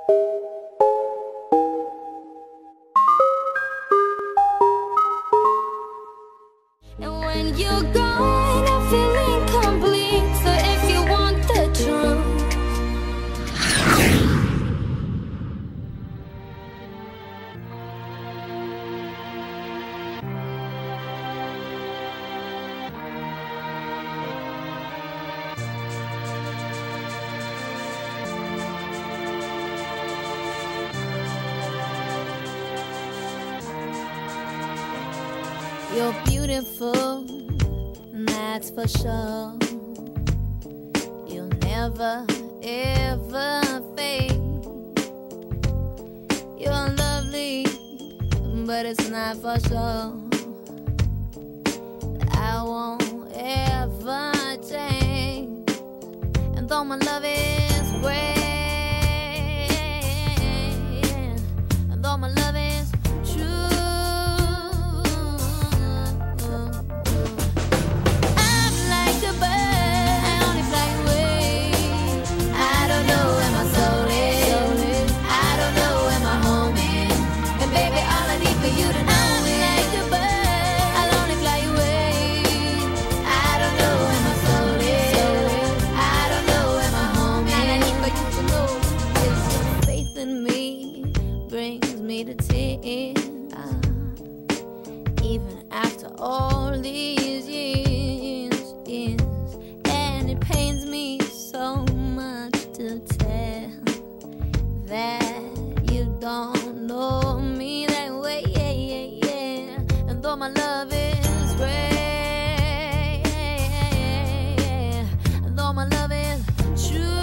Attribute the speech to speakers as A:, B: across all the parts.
A: And when you're gone, I feel incomplete. So if you want the truth, you're beautiful, and that's for sure. You'll never, ever fade. You're lovely, but it's not for sure. I won't ever change. And though my love is great, and though my love is true, to tears, even after all these years, and it pains me so much to tell that you don't know me that way, and though my love is rare, and though my love is true,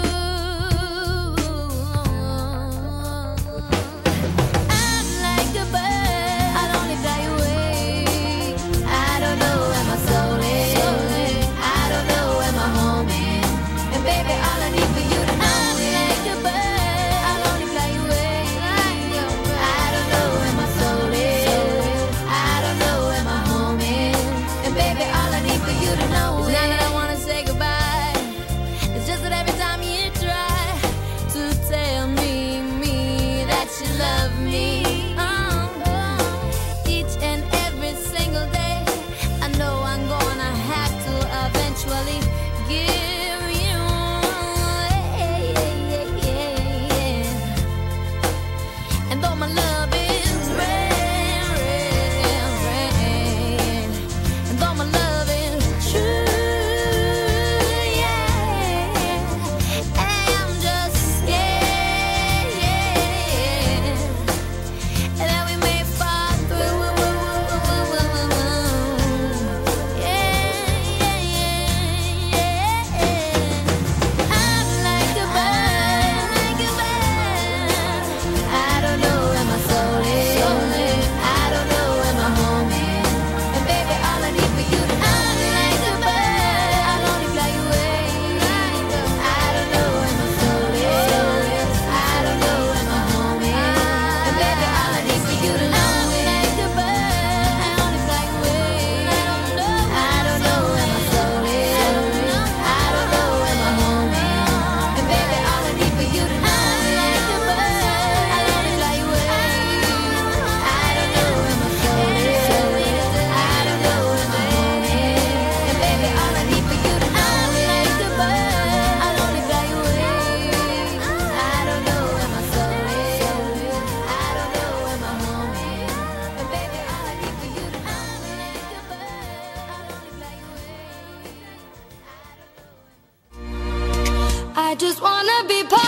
A: I just wanna be part